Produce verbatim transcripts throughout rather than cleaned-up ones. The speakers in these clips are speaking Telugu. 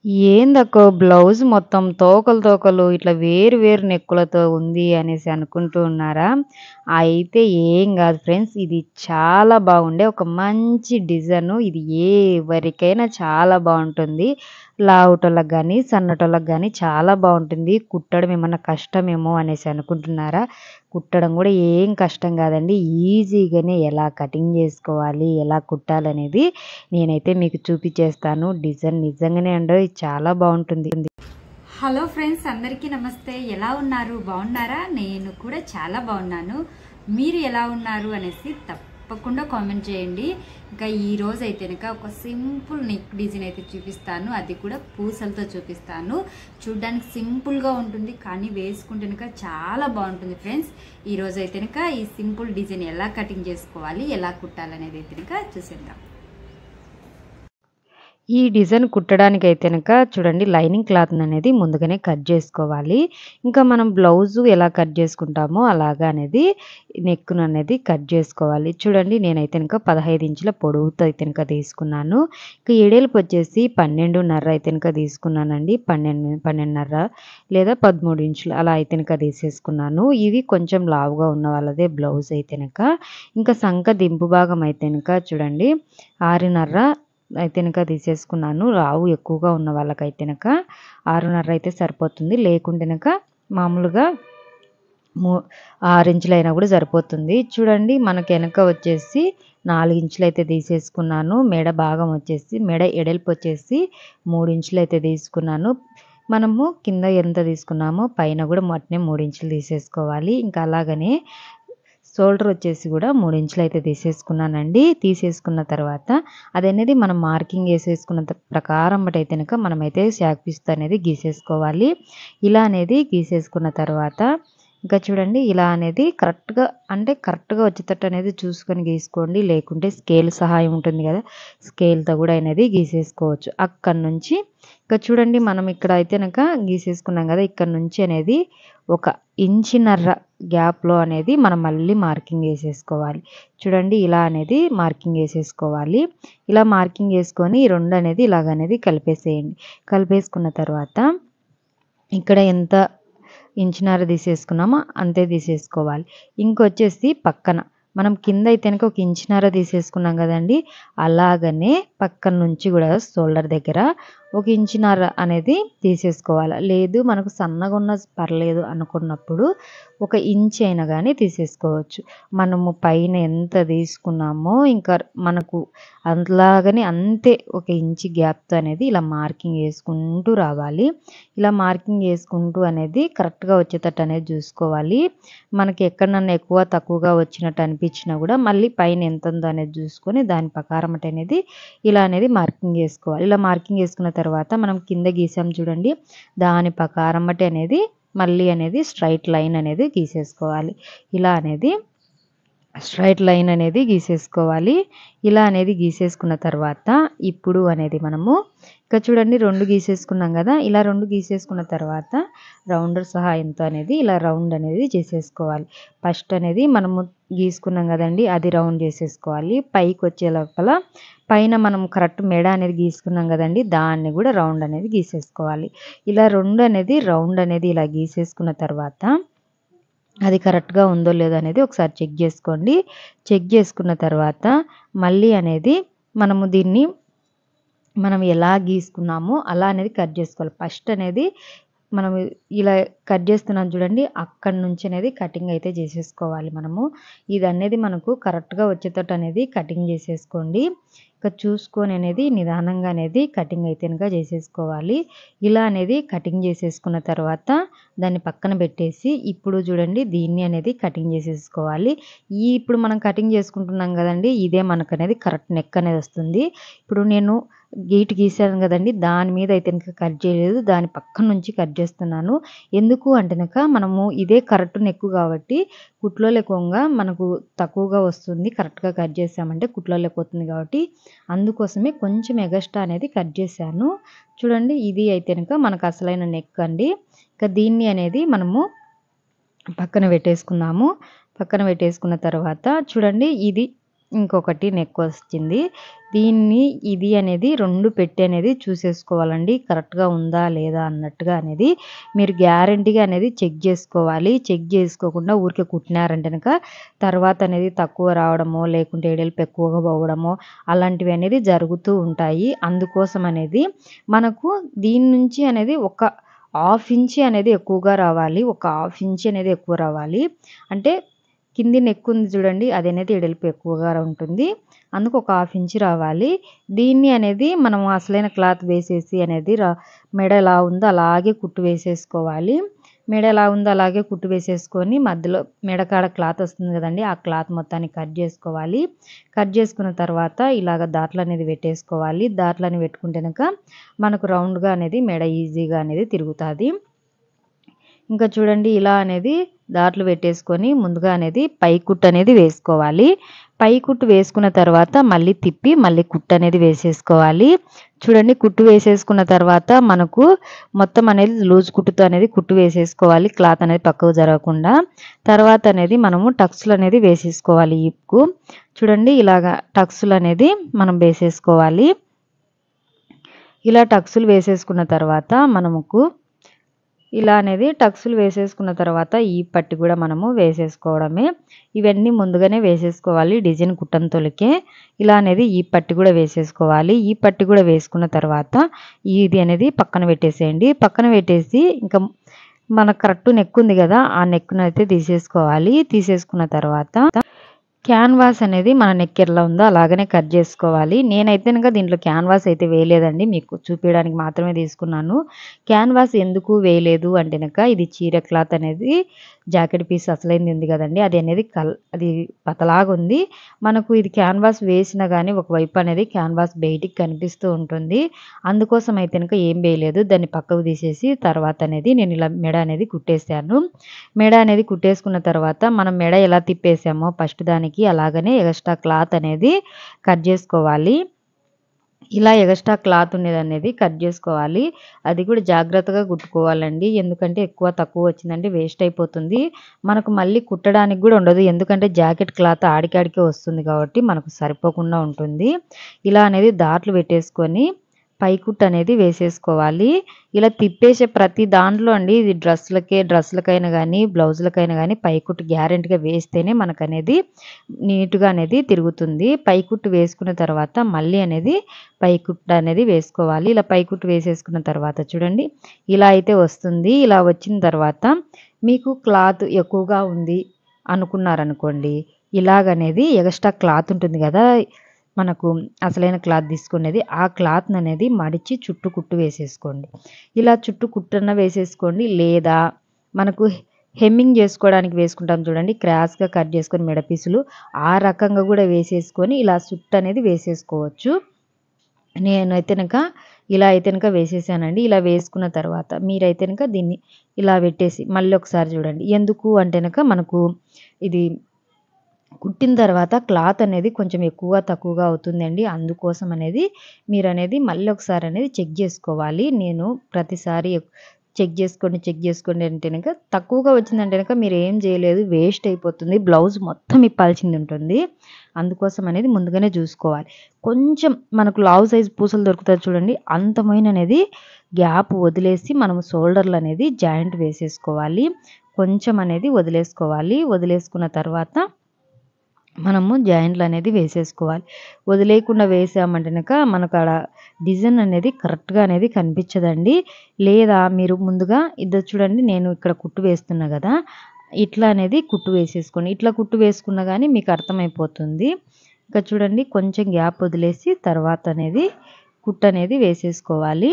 ఏందక్కో బ్లౌజ్ మొత్తం తోకలు, తోకలు ఇట్లా వేరు, వేరు నెక్కులతో ఉంది అనేసి అనుకుంటూ ఉన్నారా? అయితే ఏం గాదు ఫ్రెండ్స్. ఇది చాలా బాగుండే ఒక మంచి డిజైను. ఇది ఎవరికైనా చాలా బావుంటుంది. లావుటోళ్ళకి గానీ, సన్నటోళ్ళకి గానీ చాలా బావుంటుంది. కుట్టడం ఏమన్నా కష్టమేమో అనేసి అనుకుంటున్నారా? కుట్టడం గూడా ఏం కష్టం గాదండి. ఈజీగానే ఎలా కటింగ్ జేసుకోవాలి, ఎలా కుట్టాలనేది నేనైతే మీకు చూపిచ్చేస్తాను. డిజైన్ నిజంగానే అండోయ్ చాలా బావుంటుంది. హలో ఫ్రెండ్స్, అందరికీ నమస్తే. ఎలా ఉన్నారు? బాగున్నారా? నేను కూడా చాలా బాగున్నాను. మీరు ఎలా ఉన్నారు అనేసి తప్పకుండా కామెంట్ చేయండి. ఇంకా ఈ రోజు అయితే కనుక ఒక సింపుల్ నెక్ డిజైన్ అయితే చూపిస్తాను. అది కూడా పూసలతో చూపిస్తాను. చూడ్డానికి సింపుల్గా ఉంటుంది, కానీ వేసుకుంటే కనుక చాలా బాగుంటుంది ఫ్రెండ్స్. ఈ రోజు అయితే కనుక ఈ సింపుల్ డిజైన్ ఎలా కటింగ్ చేసుకోవాలి, ఎలా కుట్టాలనేది అయితే కనుక చూసేద్దాం. ఈ డిజైన్ కుట్టడానికైతే గనక చూడండి, లైనింగ్ క్లాత్‌ని అనేది ముందుగానే కట్ జేసుకోవాలి. ఇంకా మనం బ్లౌజు ఎలా కట్ జేసుకుంటామో అలాగా అనేది నెక్‌ను అనేది కట్ జేసుకోవాలి. చూడండి, నేనైతే గనక పదహైదు ఇంచుల పొడవుతో అయితే గనక తీసుకున్నాను. ఇక ఎడల్పు వచ్చేసి పన్నెండున్నర అయితే గనక తీసుకున్నానండి. పన్నెండు పన్నెండున్నర లేదా పదమూడు ఇంచులు అలా అయితే గనక తీసేసుకున్నాను. ఇది కొంచెం లావుగా ఉన్న వాళ్ళదే బ్లౌజ్ అయితే గనక. ఇంకా సంక దింపు భాగం అయితే గనక చూడండి ఆరున్నర అయితే గనక తీసేసుకున్నాను. లావు ఎక్కువగా ఉన్న వాళ్ళకైతే గనక ఆరున్నర అయితే సరిపోతుంది. లేకుంటే గనక మామూలుగా మూ ఆరు ఇంచులైనా కూడా సరిపోతుంది. చూడండి, మనకి వెనక వచ్చేసి నాలుగు ఇంచులైతే తీసేసుకున్నాను. మెడ భాగం వచ్చేసి మెడ ఎడల్పు వచ్చేసి మూడు ఇంచులైతే తీసుకున్నాను. మనము కింద ఎంత తీసుకున్నామో పైన కూడా అట్నే మూడు ఇంచులు తీసేసుకోవాలి. ఇంకా అలాగనే షోల్డర్ వచ్చేసి కూడా మూడు ఇంచులైతే తీసేసుకున్నానండి. తీసేసుకున్న తర్వాత అదనేది మనం మార్కింగ్ వేసేసుకున్న ప్రకారం బట్టి అయితే కనుక మనమైతే శాక్ పీస్ అనేది గీసేసుకోవాలి. ఇలా అనేది గీసేసుకున్న తర్వాత ఇంకా చూడండి, ఇలా అనేది కరెక్ట్‌గా అంటే కరెక్ట్‌గా వచ్చేటట్టు అనేది చూసుకొని గీసుకోండి. లేకుంటే స్కేల్ సహాయం ఉంటుంది కదా, స్కేల్‌తో కూడా అనేది గీసేసుకోవచ్చు. అక్కడి నుంచి ఇంకా చూడండి, మనం ఇక్కడ అయితే కనుక గీసేసుకున్నాం కదా, ఇక్కడ నుంచి అనేది ఒక ఇంచున్నర గ్యాప్‌లో అనేది మనం మళ్ళీ మార్కింగ్ వేసేసుకోవాలి. చూడండి, ఇలా అనేది మార్కింగ్ వేసేసుకోవాలి. ఇలా మార్కింగ్ వేసుకొని ఈ రెండు అనేది ఇలాగనేది కలిపేసేయండి. కలిపేసుకున్న తర్వాత ఇక్కడ ఎంత ఇంచున్నర తీసేసుకున్నామో అంతే తీసేసుకోవాలి. ఇంకొచ్చేసి పక్కన మనం కింద అయితే కనుక ఒక ఇంచున్నర తీసేసుకున్నాం కదండి, అలాగనే పక్కన నుంచి కూడా షోల్డర్ దగ్గర ఒక ఇంచున్నర అనేది తీసేసుకోవాలి. లేదు మనకు సన్నగా ఉన్న పర్లేదు అనుకున్నప్పుడు ఒక ఇంచ్ అయినా కానీ తీసేసుకోవచ్చు. మనము పైన ఎంత తీసుకున్నామో ఇంకా మనకు అలాగనే అంతే ఒక ఇంచ్ గ్యాప్తో అనేది ఇలా మార్కింగ్ వేసుకుంటూ రావాలి. ఇలా మార్కింగ్ వేసుకుంటూ అనేది కరెక్ట్‌గా వచ్చేటట్టు అనేది చూసుకోవాలి. మనకి ఎక్కడన్నా ఎక్కువ తక్కువగా వచ్చినట్టు అనిపించినా కూడా మళ్ళీ పైన ఎంత ఉందో అనేది చూసుకొని దాని ప్రకారం అనేది ఇలా అనేది మార్కింగ్ వేసుకోవాలి. ఇలా మార్కింగ్ వేసుకున్న తర్వాత మనం కింద గీసాం చూడండి, దాని ప్రకారం బట్టి అనేది మళ్ళీ అనేది స్ట్రైట్ లైన్ అనేది గీసేసుకోవాలి. ఇలా అనేది స్ట్రైట్ లైన్ అనేది గీసేసుకోవాలి. ఇలా అనేది గీసేసుకున్న తర్వాత ఇప్పుడు అనేది మనము ఇక్కడ చూడండి రెండు గీసేసుకున్నాం కదా, ఇలా రెండు గీసేసుకున్న తర్వాత రౌండర్ సహాయంతో అనేది ఇలా రౌండ్ అనేది చేసేసుకోవాలి. ఫస్ట్ అనేది మనము గీసుకున్నాం కదండి, అది రౌండ్ చేసేసుకోవాలి. పైకి వచ్చే లోపల పైన మనం కరెక్ట్ మెడ అనేది గీసుకున్నాం కదండి, దాన్ని కూడా రౌండ్ అనేది గీసేసుకోవాలి. ఇలా రెండు అనేది రౌండ్ అనేది ఇలా గీసేసుకున్న తర్వాత అది కరెక్ట్‌గా ఉందో లేదో అనేది ఒకసారి చెక్ చేసుకోండి. చెక్ చేసుకున్న తర్వాత మళ్ళీ అనేది మనము దీన్ని మనం ఎలా గీసుకున్నామో అలా అనేది కట్ చేసుకోవాలి. ఫస్ట్ అనేది మనం ఇలా కట్ చేస్తున్నాం చూడండి, అక్కడి నుంచి అనేది కటింగ్ అయితే చేసేసుకోవాలి మనము. ఇది అనేది మనకు కరెక్ట్‌గా వచ్చేటట్టు అనేది కటింగ్ చేసేసుకోండి. ఇక చూసుకొని అనేది నిదానంగా అనేది కటింగ్ అయితే కనుక చేసేసుకోవాలి. ఇలా అనేది కటింగ్ చేసేసుకున్న తర్వాత దాన్ని పక్కన పెట్టేసి ఇప్పుడు చూడండి, దీన్ని అనేది కటింగ్ చేసేసుకోవాలి. ఈ ఇప్పుడు మనం కటింగ్ చేసుకుంటున్నాం కదండి, ఇదే మనకు అనేది కరెక్ట్ నెక్ అనేది వస్తుంది. ఇప్పుడు నేను గీటు గీసాను కదండి, దాని మీద అయితే కనుక కట్ చేయలేదు, దాని పక్కన నుంచి కట్ చేస్తున్నాను. ఎందుకు అంటే కనుక మనము ఇదే కరెక్ట్ నెక్ కాబట్టి కుట్లో లేకుండా మనకు తక్కువగా వస్తుంది. కరెక్ట్‌గా కట్ చేసామంటే కుట్లో లేకపోతుంది కాబట్టి అందుకోసమే కొంచెం ఎగస్ట్రా అనేది కట్ చేశాను. చూడండి, ఇది అయితే కనుక మనకు అసలైన నెక్ అండి. ఇక దీన్ని అనేది మనము పక్కన పెట్టేసుకుందాము. పక్కన పెట్టేసుకున్న తర్వాత చూడండి, ఇది ఇంకొకటి నెక్ వచ్చింది. దీన్ని ఇది అనేది రెండు పెట్టి అనేది చూసేసుకోవాలండి. కరెక్ట్‌గా ఉందా లేదా అన్నట్టుగా అనేది మీరు గ్యారంటీగా అనేది చెక్ చేసుకోవాలి. చెక్ చేసుకోకుండా ఊరికే కుట్టినారంటే గనక తర్వాత అనేది తక్కువ రావడమో, లేకుంటే ఎడల్పు ఎక్కువగా పోవడమో అలాంటివి అనేది జరుగుతూ ఉంటాయి. అందుకోసం అనేది మనకు దీని నుంచి అనేది ఒక హాఫ్ ఇంచ్ అనేది ఎక్కువగా రావాలి. ఒక హాఫ్ ఇంచ్ అనేది ఎక్కువ రావాలి. అంటే కింది నెక్ ఉంది చూడండి, అది అనేది ఎడల్పు ఎక్కువగా ఉంటుంది. అందుకు ఒక హాఫ్ ఇంచ్ రావాలి. దీన్ని అనేది మనం అసలైన క్లాత్ వేసేసి అనేది ర మెడ ఎలా ఉందో అలాగే కుట్టు వేసేసుకోవాలి. మెడ ఎలా ఉందో అలాగే కుట్టు వేసేసుకొని మధ్యలో మెడ కాడ క్లాత్ వస్తుంది కదండీ! ఆ క్లాత్ మొత్తాన్ని కట్ చేసుకోవాలి. కట్ చేసుకున్న తర్వాత ఇలాగ దాట్లు అనేది పెట్టేసుకోవాలి. దాట్లని పెట్టుకుంటే గనక మనకు రౌండ్‌గా అనేది మెడ ఈజీగా అనేది తిరుగుతాది. ఇంకా చూడండి ఇలా అనేది దాట్లు పెట్టేసుకొని ముందుగా అనేది పై కుట్టు అనేది వేసుకోవాలి. పై కుట్టు వేసుకున్న తర్వాత మళ్ళీ తిప్పి మళ్ళీ కుట్టు అనేది వేసేసుకోవాలి. చూడండి కుట్టు వేసేసుకున్న తర్వాత మనకు మొత్తం అనేది లూజ్ కుట్టుతో అనేది కుట్టు వేసేసుకోవాలి. క్లాత్ అనేది పక్కకు జరగకుండా. తర్వాత అనేది మనము టక్స్‌లు అనేది వేసేసుకోవాలి హిప్‌కు. చూడండి ఇలాగా టక్స్‌లు అనేది మనం వేసేసుకోవాలి. ఇలా టక్స్‌లు వేసేసుకున్న తర్వాత మనముకు ఇలా అనేది టక్స్‌లు వేసేసుకున్న తర్వాత ఈ పట్టి కూడా మనము వేసేసుకోవడమే. ఇవన్నీ ముందుగానే వేసేసుకోవాలి డిజైన్ కుట్టంతొలికే. ఇలా అనేది ఈ పట్టి కూడా వేసేసుకోవాలి. ఈ పట్టి కూడా వేసుకున్న తర్వాత ఇది అనేది పక్కన పెట్టేసేయండి. పక్కన పెట్టేసి ఇంకా మనకు కరెక్ట్ నెక్ ఉంది కదా! ఆ నెక్‌నైతే తీసేసుకోవాలి. తీసేసుకున్న తర్వాత క్యాన్వాస్ అనేది మన నెక్ ఎలా ఉందో అలాగనే కట్ చేసుకోవాలి. నేనైతే గనక దీంట్లో క్యాన్వాస్ అయితే వేయలేదండి. మీకు చూపియడానికి మాత్రమే తీసుకున్నాను. క్యాన్వాస్ ఎందుకు వేయలేదు అంటే గనక ఇది చీర క్లాత్ అనేది జాకెట్ పీస్ అసలైంది ఉంది కదండీ! అది అనేది కల్ అది పతలాగుంది. మనకు ఇది క్యాన్వాస్ వేసినా గానీ ఒకవైపు అనేది క్యాన్వాస్ బయటికి కనిపిస్తూ ఉంటుంది. అందుకోసం అయితే గనక ఏం వేయలేదు. దాన్ని పక్కకు తీసేసి తర్వాత అనేది నేను ఇలా మెడ అనేది కుట్టేసాను. మెడ అనేది కుట్టేసుకున్న తర్వాత మనం మెడ ఎలా తిప్పేసామో ఫస్ట్ దానికి అలాగనే ఎక్స్ట్రా క్లాత్ అనేది కట్ చేసుకోవాలి. ఇలా ఎక్స్ట్రా క్లాత్ ఉండేదనేది కట్ చేసుకోవాలి. అది కూడా జాగ్రత్తగా కుట్టుకోవాలండి. ఎందుకంటే ఎక్కువ తక్కువ వచ్చిందంటే వేస్ట్ అయిపోతుంది. మనకు మళ్ళీ కుట్టడానికి కూడా ఉండదు. ఎందుకంటే జాకెట్ క్లాత్ ఆడికాడికే వస్తుంది కాబట్టి మనకు సరిపోకుండా ఉంటుంది. ఇలా అనేది దాట్లు పెట్టేసుకొని పై కుట్టు అనేది వేసేసుకోవాలి. ఇలా తిప్పేసే ప్రతి దాంట్లో అండి ఇది డ్రెస్‌లకే డ్రెస్‌లకైనా గానీ, బ్లౌజులకైనా గానీ పై కుట్టు గ్యారంటీగా వేస్తేనే మనకనేది నీట్‌గా అనేది తిరుగుతుంది. పై కుట్టు వేసుకున్న తర్వాత మళ్ళీ అనేది పై కుట్టు అనేది వేసుకోవాలి. ఇలా పై కుట్టు వేసేసుకున్న తర్వాత చూడండి ఇలా అయితే వస్తుంది. ఇలా వచ్చిన తర్వాత మీకు క్లాత్ ఎక్కువగా ఉంది అనుకున్నారనుకోండి, ఇలాగనేది ఎక్స్ట్రా క్లాత్ ఉంటుంది కదా! మనకు అసలైన క్లాత్ తీసుకునేది ఆ క్లాత్‌ని అనేది మడిచి చుట్టూ కుట్టు వేసేసుకోండి. ఇలా చుట్టూ కుట్టన్నా వేసేసుకోండి. లేదా మనకు హెమ్మింగ్ చేసుకోవడానికి వేసుకుంటాం చూడండి. క్రాస్‌గా కట్ చేసుకొని మెడ పీసులు ఆ రకంగా కూడా వేసేసుకొని ఇలా చుట్టు అనేది వేసేసుకోవచ్చు. నేనైతే గనక ఇలా అయితే గనక వేసేసానండి. ఇలా వేసుకున్న తర్వాత మీరైతే గనక దీన్ని ఇలా పెట్టేసి మళ్ళీ ఒకసారి చూడండి. ఎందుకు అంటే గనక మనకు ఇది కుట్టిన తర్వాత క్లాత్ అనేది కొంచెం ఎక్కువ తక్కువగా అవుతుందండి. అందుకోసం అనేది మీరనేది మళ్ళీ ఒకసారి అనేది చెక్ చేసుకోవాలి. నేను ప్రతిసారి చెక్ చేసుకోండి, చెక్ చేసుకోండి అంటే గనక తక్కువగా వచ్చిందంటే గనక మీరు ఏం చేయలేదు వేస్ట్ అయిపోతుంది. బ్లౌజ్ మొత్తం ఇప్పాల్సింది ఉంటుంది. అందుకోసం అనేది ముందుగానే చూసుకోవాలి. కొంచెం మనకు లావు సైజ్ పూసలు దొరుకుతాయి చూడండి. అంతమైన అనేది గ్యాప్ వదిలేసి మనం షోల్డర్‌లు అనేది జాయింట్ వేసేసుకోవాలి. కొంచెం అనేది వదిలేసుకోవాలి. వదిలేసుకున్న తర్వాత మనము జాయింట్లు అనేది వేసేసుకోవాలి. వదిలేయకుండా వేసామంటే గనక మనకు ఆడ డిజైన్ అనేది కరెక్ట్‌గా అనేది కనిపించదండి. లేదా మీరు ముందుగా ఇదో చూడండి నేను ఇక్కడ కుట్టు వేస్తున్నా కదా! ఇట్లా అనేది కుట్టు వేసేసుకోండి. ఇట్లా కుట్టు వేసుకున్నా గానీ మీకు అర్థమైపోతుంది. ఇంకా చూడండి కొంచెం గ్యాప్ వదిలేసి తర్వాత అనేది కుట్టు అనేది వేసేసుకోవాలి.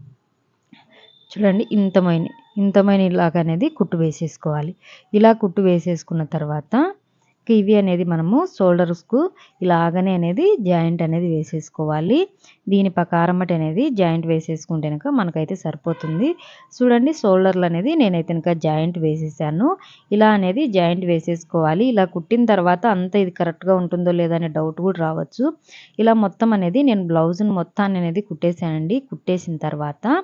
చూడండి ఇంతమైన ఇంతమైన ఇలాగ అనేది కుట్టు వేసేసుకోవాలి. ఇలా కుట్టు వేసేసుకున్న తర్వాత ఇవి అనేది మనము షోల్డర్స్‌కు ఇలాగనే అనేది జాయింట్ అనేది వేసేసుకోవాలి. దీని ప్రకారం బట్టి అనేది జాయింట్ వేసేసుకుంటే గనక మనకైతే సరిపోతుంది. చూడండి షోల్డర్‌లు అనేది నేనైతే గనక జాయింట్ వేసేసాను. ఇలా అనేది జాయింట్ వేసేసుకోవాలి. ఇలా కుట్టిన తర్వాత అంతా ఇది కరెక్ట్‌గా ఉంటుందో లేదో అనే డౌట్ కూడా రావచ్చు. ఇలా మొత్తం అనేది నేను బ్లౌజ్‌ని మొత్తాన్ని అనేది కుట్టేసానండి. కుట్టేసిన తర్వాత ఇక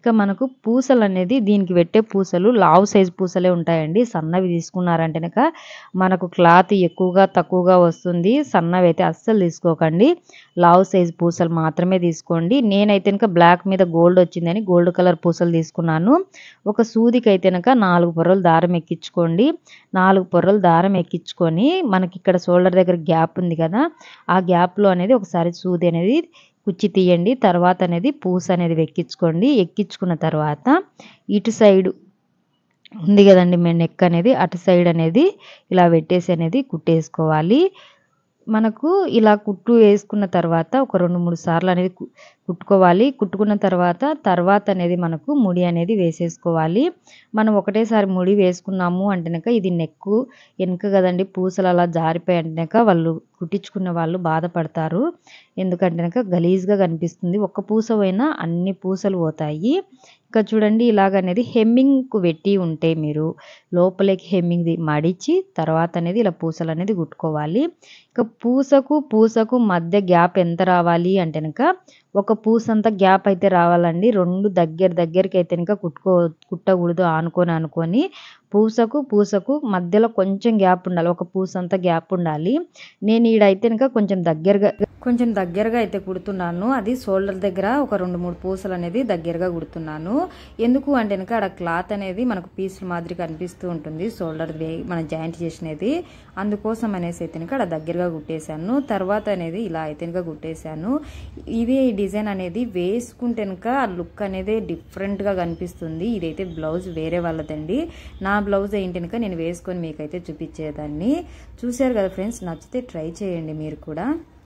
ఇక మనకు పూసలు అనేది దీనికి పెట్టే పూసలు లావు సైజు పూసలే ఉంటాయండి. సన్నవి తీసుకున్నారంటే కనుక మనకు క్లాత్ ఎక్కువగా తక్కువగా వస్తుంది. సన్నవి అయితే అస్సలు తీసుకోకండి. లావు సైజు పూసలు మాత్రమే తీసుకోండి. నేనైతే కనుక బ్లాక్ మీద గోల్డ్ వచ్చిందని గోల్డ్ కలర్ పూసలు తీసుకున్నాను. ఒక సూదికి అయితే కనుక నాలుగు పొరలు దారం ఎక్కించుకోండి. నాలుగు పొరలు దారం ఎక్కించుకొని మనకి ఇక్కడ షోల్డర్ దగ్గర గ్యాప్ ఉంది కదా, ఆ గ్యాప్లో అనేది ఒకసారి సూది అనేది కుచ్చి తీయండి. తర్వాత అనేది పూస అనేది ఎక్కించుకోండి. ఎక్కించుకున్న తర్వాత ఇటు సైడు ఉంది కదండి మేము నెక్ అనేది, అటు సైడ్ అనేది ఇలా పెట్టేసి అనేది కుట్టేసుకోవాలి. మనకు ఇలా కుట్టు వేసుకున్న తర్వాత ఒక రెండు మూడు సార్లు అనేది కుట్టుకోవాలి. కుట్టుకున్న తర్వాత తర్వాత అనేది మనకు ముడి అనేది వేసేసుకోవాలి. మనం ఒకటేసారి ముడి వేసుకున్నాము అంటేనక ఇది నెక్కు వెనుక కదండి, పూసలు అలా జారిపోయి అంటేనక వాళ్ళు కుట్టించుకున్న వాళ్ళు బాధపడతారు. ఎందుకంటేనక గలీజ్గా కనిపిస్తుంది. ఒక్క పూస పోయినా అన్ని పూసలు పోతాయి. ఇంకా చూడండి ఇలాగనేది హెమ్మింగ్కు పెట్టి ఉంటే మీరు లోపలికి హెమ్మింగ్ మడిచి తర్వాత అనేది ఇలా పూసలు అనేది కుట్టుకోవాలి. ఇక పూసకు పూసకు మధ్య గ్యాప్ ఎంత రావాలి అంటే కనుక ఒక పూసంతా గ్యాప్ అయితే రావాలండి. రెండు దగ్గర దగ్గరికి అయితే కనుక కుట్టుకో కుట్టకూడదు ఆనుకొని అనుకొని పూసకు పూసకు మధ్యలో కొంచెం గ్యాప్ ఉండాలి. ఒక పూసంతా గ్యాప్ ఉండాలి. నేను ఈడైతే కనుక కొంచెం దగ్గరగా కొంచెం దగ్గరగా అయితే కుడుతున్నాను. అది షోల్డర్ దగ్గర ఒక రెండు మూడు పూసలు అనేది దగ్గరగా కుడుతున్నాను. ఎందుకు అంటే కనుక అక్కడ క్లాత్ అనేది మనకు పీసుల మాదిరి కనిపిస్తూ ఉంటుంది షోల్డర్ మనం జాయింట్ చేసినది. అందుకోసం అనేసి అయితే కనుక అక్కడ దగ్గరగా కుట్టేశాను. తర్వాత అనేది ఇలా అయితే కనుక కుట్టేశాను. ఇదే డిజైన్ అనేది వేసుకుంటే కనుక ఆ లుక్ అనేది డిఫరెంట్గా కనిపిస్తుంది. ఇదైతే బ్లౌజ్ వేరే వాళ్ళదండి. నా బ్లౌజ్ ఏంటి కనుక నేను వేసుకొని మీకైతే చూపించేదాన్ని. చూశారు కదా ఫ్రెండ్స్, నచ్చితే ట్రై చేయండి మీరు కూడా.